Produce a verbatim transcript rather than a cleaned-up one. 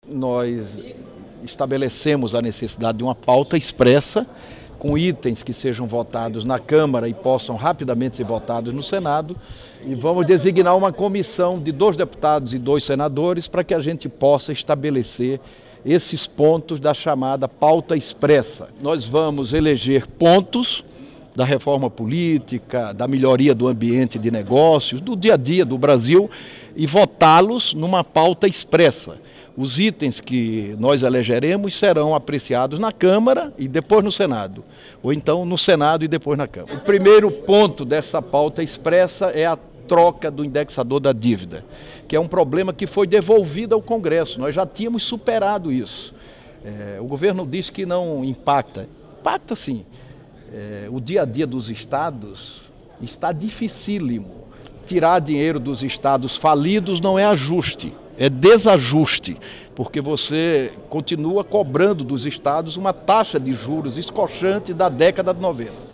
nós estabelecemos a necessidade de uma pauta expressa, com itens que sejam votados na Câmara e possam rapidamente ser votados no Senado, e vamos designar uma comissão de dois deputados e dois senadores para que a gente possa estabelecer esses pontos da chamada pauta expressa. Nós vamos eleger pontos da reforma política, da melhoria do ambiente de negócios, do dia a dia do Brasil, e votá-los numa pauta expressa. Os itens que nós elegeremos serão apreciados na Câmara e depois no Senado, ou então no Senado e depois na Câmara. O primeiro ponto dessa pauta expressa é a troca do indexador da dívida, que é um problema que foi devolvido ao Congresso. Nós já tínhamos superado isso. É, o governo diz que não impacta. Impacta sim. É, o dia a dia dos estados está dificílimo. Tirar dinheiro dos estados falidos não é ajuste, é desajuste, porque você continua cobrando dos estados uma taxa de juros escochante da década de noventa.